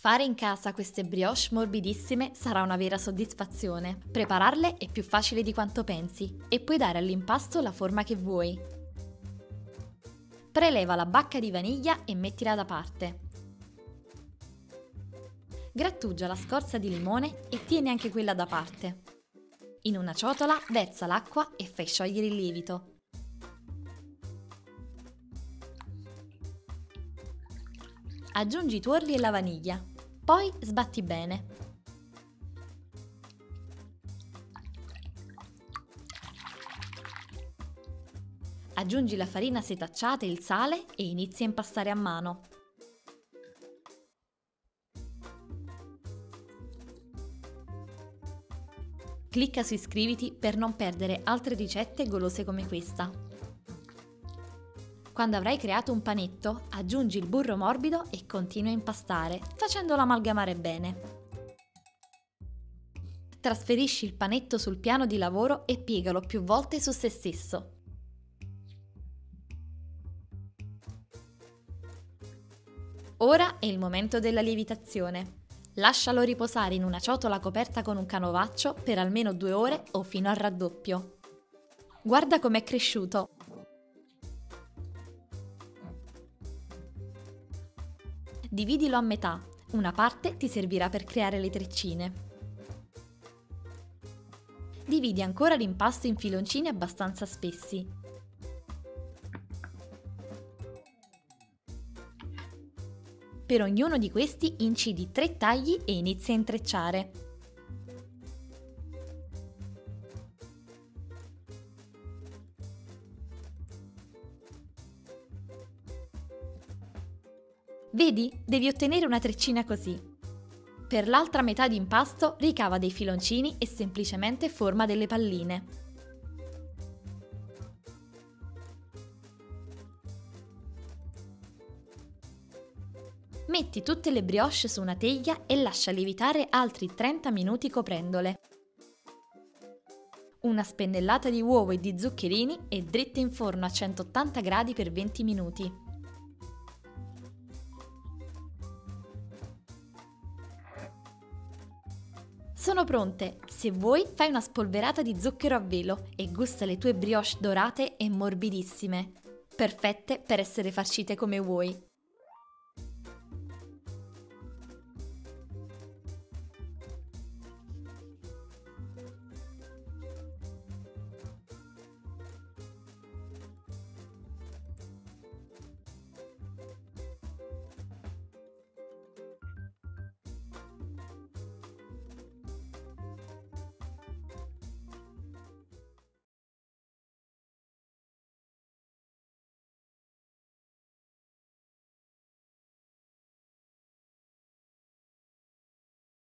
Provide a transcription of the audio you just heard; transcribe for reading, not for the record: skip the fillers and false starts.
Fare in casa queste brioche morbidissime sarà una vera soddisfazione. Prepararle è più facile di quanto pensi e puoi dare all'impasto la forma che vuoi. Preleva la bacca di vaniglia e mettila da parte. Grattugia la scorza di limone e tieni anche quella da parte. In una ciotola versa l'acqua e fai sciogliere il lievito. Aggiungi i tuorli e la vaniglia. Poi sbatti bene. Aggiungi la farina setacciata e il sale e inizi a impastare a mano. Clicca su iscriviti per non perdere altre ricette golose come questa. Quando avrai creato un panetto, aggiungi il burro morbido e continua a impastare, facendolo amalgamare bene. Trasferisci il panetto sul piano di lavoro e piegalo più volte su se stesso. Ora è il momento della lievitazione. Lascialo riposare in una ciotola coperta con un canovaccio per almeno 2 ore o fino al raddoppio. Guarda com'è cresciuto! Dividilo a metà, una parte ti servirà per creare le treccine. Dividi ancora l'impasto in filoncini abbastanza spessi. Per ognuno di questi incidi 3 tagli e inizia a intrecciare. Vedi? Devi ottenere una treccina così. Per l'altra metà di impasto ricava dei filoncini e semplicemente forma delle palline. Metti tutte le brioche su una teglia e lascia lievitare altri 30 minuti coprendole. Una spennellata di uovo e di zuccherini e dritte in forno a 180 gradi per 20 minuti. Sono pronte! Se vuoi fai una spolverata di zucchero a velo e gusta le tue brioche dorate e morbidissime, perfette per essere farcite come vuoi.